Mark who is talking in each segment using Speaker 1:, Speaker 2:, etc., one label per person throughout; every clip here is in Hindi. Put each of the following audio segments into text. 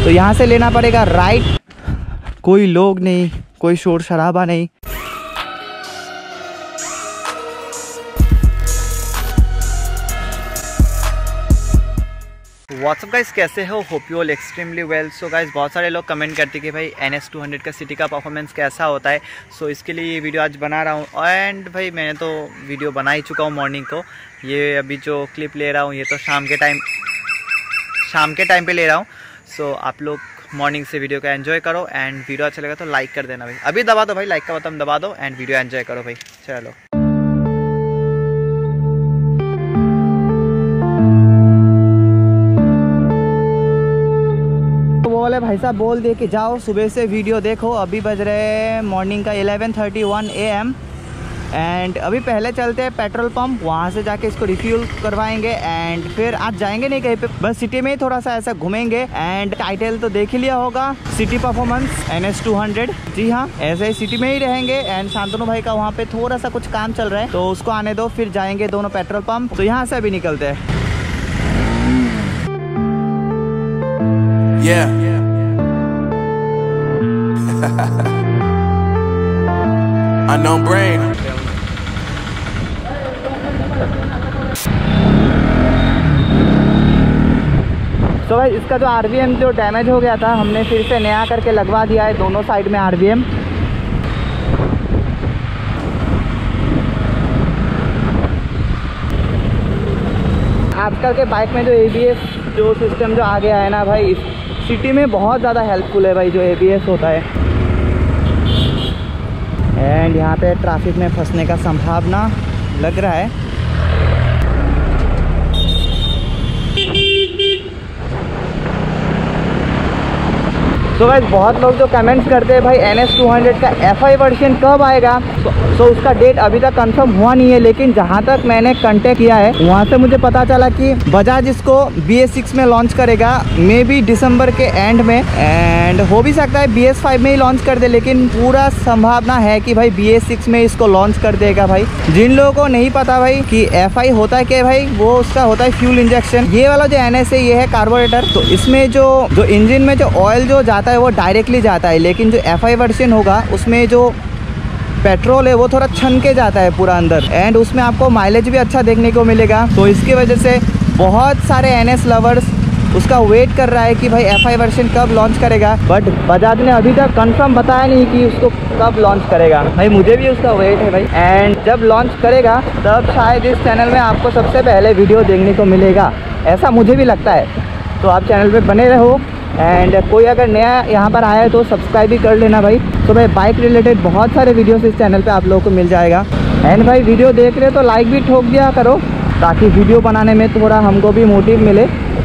Speaker 1: तो यहाँ से लेना पड़ेगा राइट। कोई लोग नहीं, कोई शोर शराबा नहीं। व्हाट्सअप गाइस, कैसे हो? Hope you all extremely well. So guys, बहुत सारे लोग कमेंट करते हैं कि भाई NS200 का सिटी का परफॉर्मेंस कैसा होता है। सो इसके लिए ये वीडियो आज बना रहा हूँ। एंड भाई मैंने तो वीडियो बना ही चुका हूँ मॉर्निंग को। ये अभी जो क्लिप ले रहा हूँ ये तो शाम के टाइम पे ले रहा हूँ। सो आप लोग मॉर्निंग से वीडियो का एंजॉय करो एंड वीडियो अच्छा लगा तो लाइक कर देना भाई। अभी दबा दो भाई, लाइक का बटन दबा दो एंड वीडियो एंजॉय करो भाई। चलो बोले भाई साहब बोल दे कि जाओ सुबह से वीडियो देखो। अभी बज रहे हैं मॉर्निंग का 11:31 AM एंड अभी पहले चलते हैं पेट्रोल पंप, वहाँ से जाके इसको रिफ्यूल करवाएंगे एंड फिर आज जाएंगे नहीं कहीं पे, बस सिटी में ही थोड़ा सा ऐसा घूमेंगे। एंड टाइटल तो देख ही लिया होगा, सिटी परफॉर्मेंस NS200। जी हाँ, ऐसे ही सिटी में ही रहेंगे। एंड शांतनु भाई का वहाँ पे थोड़ा सा कुछ काम चल रहा है तो उसको आने दो, फिर जाएंगे दोनों पेट्रोल पंप। तो यहाँ से अभी निकलते हैं।
Speaker 2: Yeah. Unknown brain.
Speaker 1: तो भाई इसका जो RVM जो डैमेज हो गया था, हमने फिर से नया करके लगवा दिया है दोनों साइड में RVM। आजकल के बाइक में जो ABS जो सिस्टम जो आ गया है ना भाई, सिटी में बहुत ज़्यादा हेल्पफुल है भाई जो ABS होता है। एंड यहाँ पे ट्रैफिक में फंसने का संभावना लग रहा है। तो भाई बहुत लोग जो कमेंट्स करते हैं भाई NS200 का FI वर्जन कब आएगा, तो उसका डेट अभी तक कंफर्म हुआ नहीं है। लेकिन जहाँ तक मैंने कांटेक्ट किया है वहाँ से मुझे पता चला कि बजाज इसको BS6 में लॉन्च करेगा, मे बी दिसंबर के एंड में। एंड हो भी सकता है BS5 में ही लॉन्च कर दे, लेकिन पूरा संभावना है कि भाई BS6 में इसको लॉन्च कर देगा भाई। जिन लोगों को नहीं पता भाई कि FI होता है क्या भाई, वो उसका होता है फ्यूल इंजेक्शन। ये वाला जो NS है ये है कार्बोरेटर। तो इसमें जो इंजन में जो ऑयल जो जाता है वो डायरेक्टली जाता है, लेकिन जो FI वर्जन होगा उसमें जो पेट्रोल है वो थोड़ा छन के जाता है पूरा अंदर। एंड उसमें आपको माइलेज भी अच्छा देखने को मिलेगा। तो इसकी वजह से बहुत सारे NS लवर्स उसका वेट कर रहा है कि भाई FI वर्जन कब लॉन्च करेगा। बट बजाज ने अभी तक कंफर्म बताया नहीं कि उसको कब लॉन्च करेगा भाई। मुझे भी उसका वेट है भाई। एंड जब लॉन्च करेगा तब शायद इस चैनल में आपको सबसे पहले वीडियो देखने को मिलेगा, ऐसा मुझे भी लगता है। तो आप चैनल पे बने रहो। एंड कोई अगर नया यहाँ पर आया है तो सब्सक्राइब भी कर लेना भाई। तो भाई बाइक रिलेटेड बहुत सारे वीडियोस इस चैनल पे आप लोगों को मिल जाएगा। एंड भाई वीडियो देख रहे हो तो लाइक भी ठोक दिया करो, ताकि वीडियो बनाने में थोड़ा हमको भी मोटिव मिले।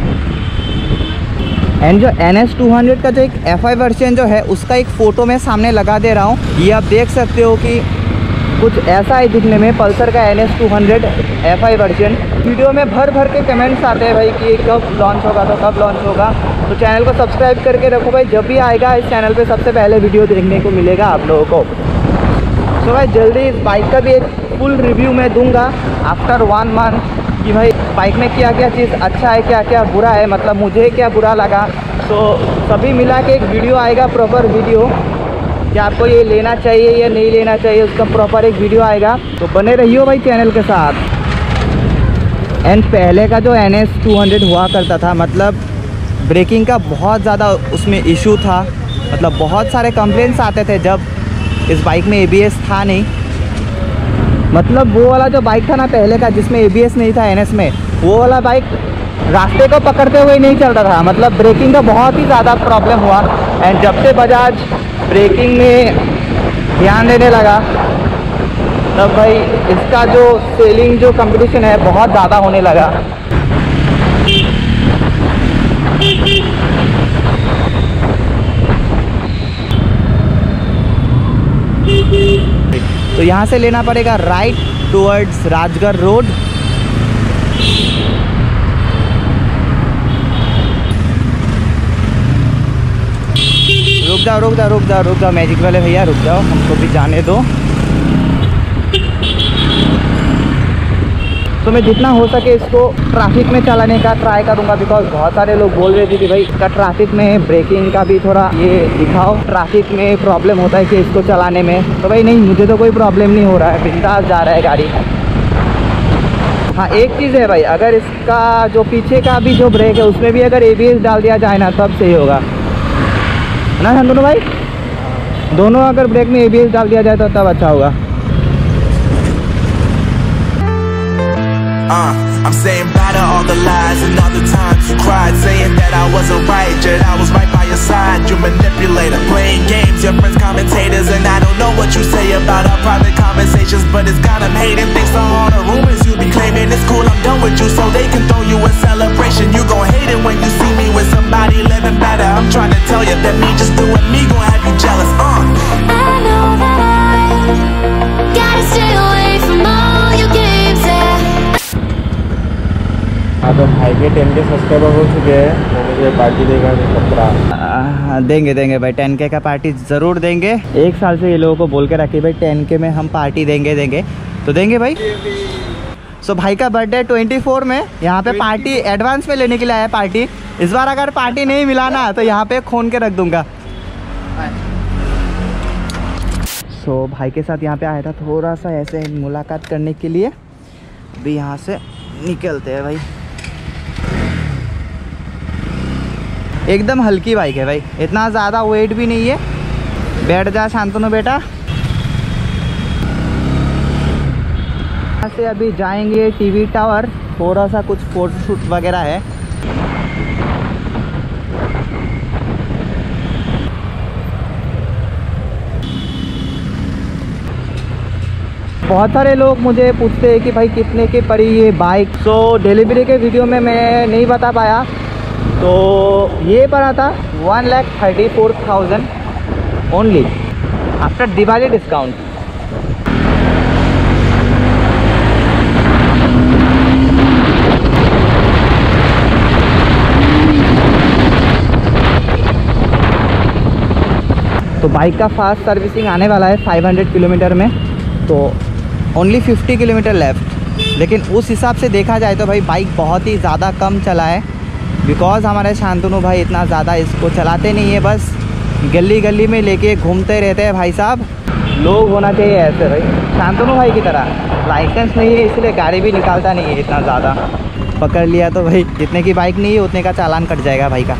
Speaker 1: एंड जो NS200 का जो एक FI वर्जन जो है उसका एक फ़ोटो मैं सामने लगा दे रहा हूँ। ये आप देख सकते हो कि कुछ ऐसा है दिखने में, पल्सर का NS200 FI वर्जन। वीडियो में भर के कमेंट्स आते हैं भाई कि कब लॉन्च होगा तो कब लॉन्च होगा। तो चैनल को सब्सक्राइब करके रखो भाई, जब भी आएगा इस चैनल पे सबसे पहले वीडियो देखने को मिलेगा आप लोगों को। तो भाई जल्दी इस बाइक का भी एक फुल रिव्यू मैं दूंगा आफ्टर 1 मंथ कि भाई बाइक में क्या क्या चीज़ अच्छा है, क्या क्या बुरा है, मतलब मुझे क्या बुरा लगा। तो सभी मिला के एक वीडियो आएगा, प्रॉपर वीडियो कि आपको ये लेना चाहिए या नहीं लेना चाहिए, उसका प्रॉपर एक वीडियो आएगा। तो बने रहियो भाई चैनल के साथ। एंड पहले का जो NS200 हुआ करता था, मतलब ब्रेकिंग का बहुत ज़्यादा उसमें इशू था, मतलब बहुत सारे कंप्लेंट्स आते थे जब इस बाइक में ABS था नहीं। मतलब वो वाला जो बाइक था ना पहले का जिसमें ABS नहीं था NS में, वो वाला बाइक रास्ते को पकड़ते हुए नहीं चलता था, मतलब ब्रेकिंग का बहुत ही ज़्यादा प्रॉब्लम हुआ। एंड जब से बजाज ब्रेकिंग में ध्यान देने लगा तब भाई इसका जो सेलिंग जो कंपटीशन है बहुत ज़्यादा होने लगा। तो यहाँ से लेना पड़ेगा राइट टुवर्ड्स राजगढ़ रोड। रुक जाओ मैजिक वाले भैया, रुक जाओ, हमको भी जाने दो। तो मैं जितना हो सके इसको ट्रैफिक में चलाने का ट्राई करूँगा, बिकॉज बहुत सारे लोग बोल रहे थे कि भाई इसका ट्रैफिक में ब्रेकिंग का भी थोड़ा ये दिखाओ, ट्रैफिक में प्रॉब्लम होता है कि इसको चलाने में। तो भाई नहीं, मुझे तो कोई प्रॉब्लम नहीं हो रहा है, बिंदास जा रहा है गाड़ी। हाँ एक चीज़ है भाई, अगर इसका जो पीछे का भी जो ब्रेक है उसमें भी अगर ABS डाल दिया जाए ना तब सही होगा ना शांतनु भाई। दोनों अगर ब्रेक में ABS डाल दिया जाए तो तब अच्छा होगा।
Speaker 2: I'm saying bye to all the lies and all the times you cried, saying that I wasn't right, yet I was right by your side. You manipulator, playing games, your friends commentators, and I don't know what you say about our private conversations, but it's got them hating. Thanks to all the rumors you be claiming, it's cool, I'm done with you, so they can throw you a celebration. You gon' hate it when you see me with somebody living better. I'm trying to tell you that me just doing me gon' have you jealous.
Speaker 3: I know that I gotta stay away from all your games, yeah.
Speaker 4: हाँ तो भाई के 10K सब्सक्राइबर हो चुके हैं, तो मुझे पार्टी देगा 17।
Speaker 1: देंगे देंगे भाई, 10K का पार्टी ज़रूर देंगे। एक साल से ये लोगों को बोल के रखी भाई 10K में हम पार्टी देंगे तो देंगे भाई। सो भाई का बर्थडे 24 में, यहाँ पे पार्टी एडवांस में लेने के लिए आया पार्टी। इस बार अगर पार्टी नहीं मिला ना तो यहाँ पे खोन के रख दूंगा। सो भाई के साथ यहाँ पे आया था थोड़ा सा ऐसे मुलाकात करने के लिए। अभी यहाँ से निकलते हैं भाई। एकदम हल्की बाइक है भाई, इतना ज़्यादा वेट भी नहीं है। बैठ जा शांतनु बेटा। यहाँ से अभी जाएंगे TV टावर, थोड़ा सा कुछ फोटोशूट वगैरह है। बहुत सारे लोग मुझे पूछते हैं कि भाई कितने की पड़ी ये बाइक। सो डिलीवरी के वीडियो में मैं नहीं बता पाया, तो ये पड़ा था 1,34,000 ओनली आफ्टर दिवाली डिस्काउंट। तो बाइक का फास्ट सर्विसिंग आने वाला है 500 किलोमीटर में, तो ओनली 50 किलोमीटर लेफ्ट। लेकिन उस हिसाब से देखा जाए तो भाई बाइक बहुत ही ज़्यादा कम चला है, बिकॉज़ हमारे शांतनु भाई इतना ज़्यादा इसको चलाते नहीं है, बस गली गली में लेके घूमते रहते हैं। भाई साहब लोग होना चाहिए ऐसे भाई, शांतनु भाई की तरह। लाइसेंस नहीं है इसलिए गाड़ी भी निकालता नहीं है इतना ज़्यादा। पकड़ लिया तो भाई जितने की बाइक नहीं है उतने का चालान कट जाएगा भाई का।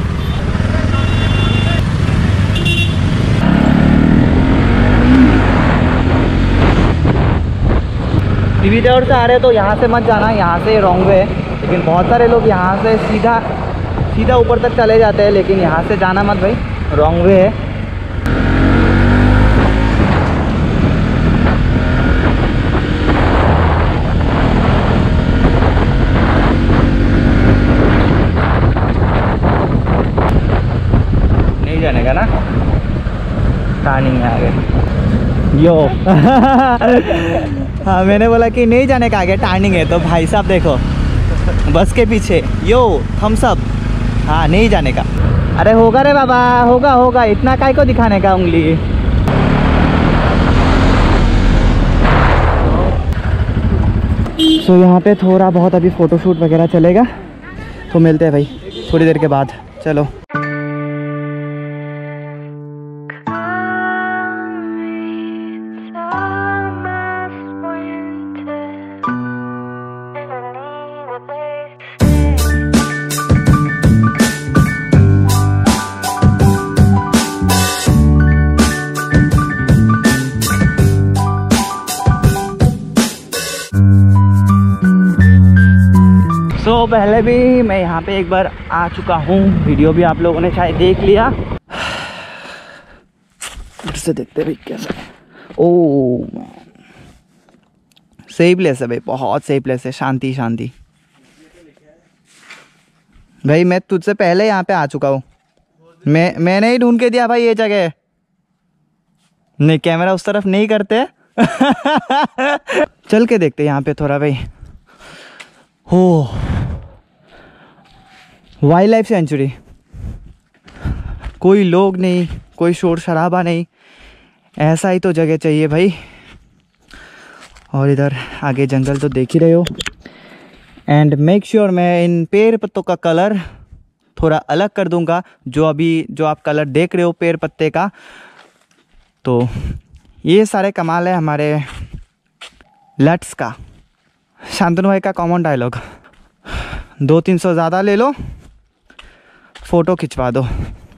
Speaker 1: TV टावर से आ रहे तो यहाँ से मत जाना, यहाँ से रॉन्ग वे है। लेकिन बहुत सारे लोग यहाँ से सीधा ऊपर तक चले जाते हैं, लेकिन यहाँ से जाना मत भाई, रॉन्ग वे है। नहीं जाने का ना, टर्निंग में आ गए यो। हाँ मैंने बोला कि नहीं जाने का आगे टर्निंग है, तो भाई साहब देखो बस के पीछे यो थम्स अप। हाँ नहीं जाने का। अरे होगा रे बाबा, होगा, इतना काय को दिखाने का उंगली। सो यहाँ पे थोड़ा बहुत अभी फ़ोटोशूट वगैरह चलेगा, तो मिलते हैं भाई थोड़ी देर के बाद। चलो तो पहले भी मैं यहाँ पे एक बार आ चुका हूँ, वीडियो भी आप लोगों ने शायद देख लिया। फिर से देखते भाई कैसा। ओ सही प्लेस है भाई, बहुत सही प्लेस है, शांति शांति। भाई मैं तुझसे पहले यहाँ पे आ चुका हूँ, मैंने ही ढूंढ के दिया भाई ये जगह। नहीं कैमरा उस तरफ नहीं करते। चल के देखते यहाँ पे थोड़ा भाई। हो वाइल्ड लाइफ सेंचुरी, कोई लोग नहीं, कोई शोर शराबा नहीं, ऐसा ही तो जगह चाहिए भाई। और इधर आगे जंगल तो देख ही रहे हो, एंड मेक श्योर मैं इन पेड़ पत्तों का कलर थोड़ा अलग कर दूंगा। जो आप कलर देख रहे हो पेड़ पत्ते का, तो ये सारे कमाल है हमारे लट्स का। शांतनु भाई का कॉमन डायलॉग, 200-300 ज़्यादा ले लो, फ़ोटो खिंचवा दो।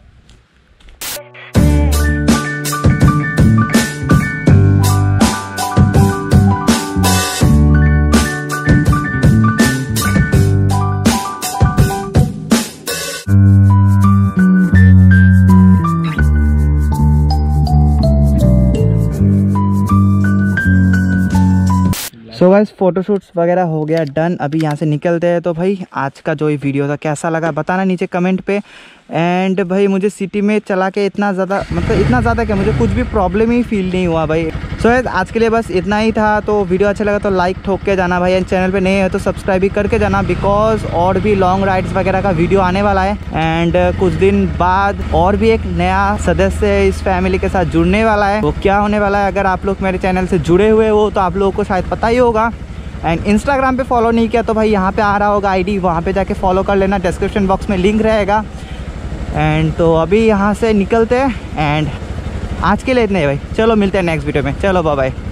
Speaker 1: सो गाइस फ़ोटोशूट्स वगैरह हो गया डन। अभी यहाँ से निकलते हैं। तो भाई आज का जो ये वीडियो था कैसा लगा बताना नीचे कमेंट पे। एंड भाई मुझे सिटी में चला के इतना ज़्यादा, मतलब इतना ज़्यादा क्या, मुझे कुछ भी प्रॉब्लम ही फील नहीं हुआ भाई। सो गाइस आज के लिए बस इतना ही था। तो वीडियो अच्छा लगा तो लाइक ठोक के जाना भाई। एंड चैनल पे नए है तो सब्सक्राइब भी करके जाना, बिकॉज और भी लॉन्ग राइड्स वगैरह का वीडियो आने वाला है। एंड कुछ दिन बाद और भी एक नया सदस्य इस फैमिली के साथ जुड़ने वाला है। वो क्या होने वाला है, अगर आप लोग मेरे चैनल से जुड़े हुए हो तो आप लोगों को शायद पता ही होगा। एंड इंस्टाग्राम पे फॉलो नहीं किया तो भाई यहाँ पे आ रहा होगा आईडी, वहाँ पे जाके फॉलो कर लेना, डिस्क्रिप्शन बॉक्स में लिंक रहेगा। एंड तो अभी यहाँ से निकलते हैं। एंड आज के लिए इतने ही भाई, चलो मिलते हैं नेक्स्ट वीडियो में। चलो बाय बाय।